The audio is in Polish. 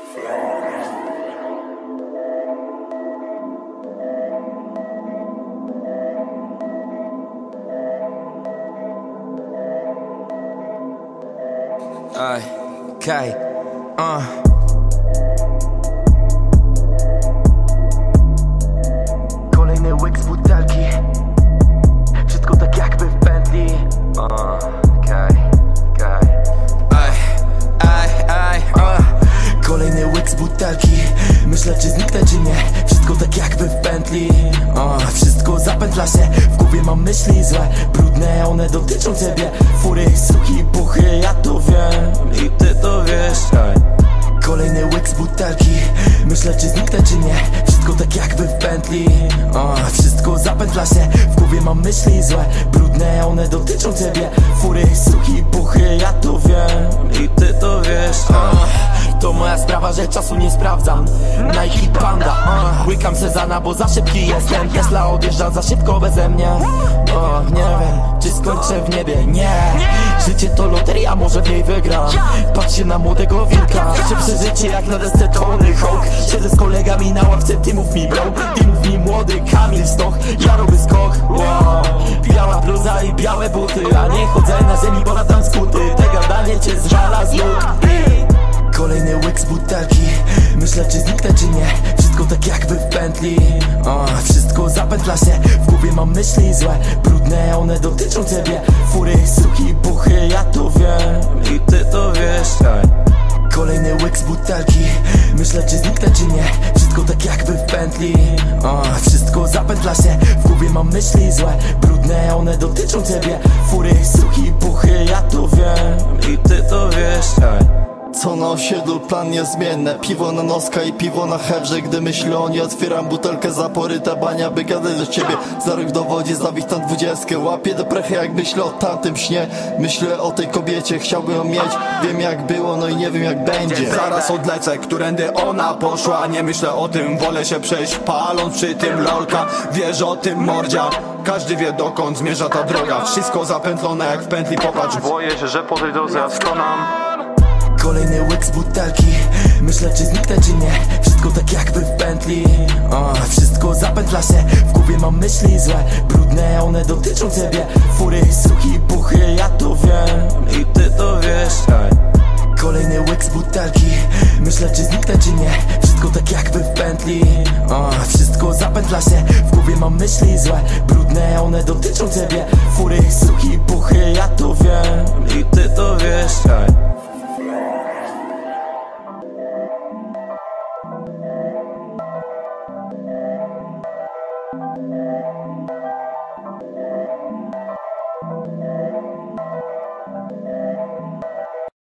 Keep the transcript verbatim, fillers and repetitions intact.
Aj, Kaj, uh. Kolejny łyk z butelki. Wszystko tak jakby w pętli. uh. Kaj, Kaj. Aj, aj, aj, uh. Kolejny łyk z butelki. Myślę, czy zniknę, czy nie. Wszystko tak jakby w pętli. uh. Wszystko zapętla się. W głowie mam myśli złe, brudne, one dotyczą ciebie. Fury, suki, buchy, ja to wiem i ty to wiesz. Kolejny łyk z butelki. Myślę, czy zniknę, czy nie. Wszystko tak jakby w pętli. uh. Wszystko zapętla się. W głowie mam myśli złe, brudne, one dotyczą ciebie. Fury, suki, buchy, ja to wiem i ty to wiesz. uh. To moja sprawa, że czasu nie sprawdzam. Nike Panda, uh. łykam sezana, bo za szybki jestem. Tesla odjeżdża za szybko beze mnie. O, nie wiem, czy skończę w niebie, nie. Życie to loteria, może w niej wygram. Patrzcie na młodego wilka. Chcę przeżycie jak na desce Tony Hawk. Siedzę z kolegami na ławce, ty mów mi bro. Ty mów mi młody Kamil Stoch. Ja robię skok, wow. Biała bluza i białe buty, a nie chodzę na ziemi, bo latam skuty. Te gadanie cię zwala z nóg. Kolejny łyk z butelki. Myślę, czy zniknę, czy nie. Wszystko tak jakby w pętli. uh, Wszystko zapętla się. W głowie mam myśli złe, brudne, one dotyczą ciebie. Fury, suki, buchy, ja to wiem i ty to wiesz. Kolejny łyk z butelki. Myślę, czy zniknę, czy nie. Wszystko tak jakby w pętli. uh, Wszystko zapętla się. W głowie mam myśli złe, brudne, one dotyczą ciebie. Fury, suki, buchy, ja to wiem i ty to wiesz. Co na osiedlu, plan niezmienne. Piwo na noska i piwo na hewrze. Gdy myślę o nie, otwieram butelkę zaporyte bania, by gadać do ciebie. Za rok dowodzi, zawichtam dwudziestkę. Łapię do prechy, jak myślę o tamtym śnie. Myślę o tej kobiecie, chciałbym ją mieć. Wiem jak było, no i nie wiem jak będzie. Zaraz odlecę, którędy ona poszła. Nie myślę o tym, wolę się przejść, paląc przy tym lolka. Wiesz o tym, mordzia. Każdy wie, dokąd zmierza ta droga. Wszystko zapętlone jak w pętli, popatrz. Boję się, że po tej drodze ja skonam. Kolejny łyk z butelki. Myślę, czy zniknę, czy nie. Wszystko tak jakby w pętli. uh, Wszystko zapętla się. W głowie mam myśli złe, brudne, one dotyczą ciebie. Fury, suki, buchy, ja to wiem i ty to wiesz. Kolejny łyk z butelki. Myślę, czy zniknę, czy nie. Wszystko tak jakby w pętli. uh, Wszystko zapętla się. W głowie mam myśli złe, brudne, one dotyczą ciebie. Fury, suki, buchy, ja to wiem i ty to wiesz. Thank you.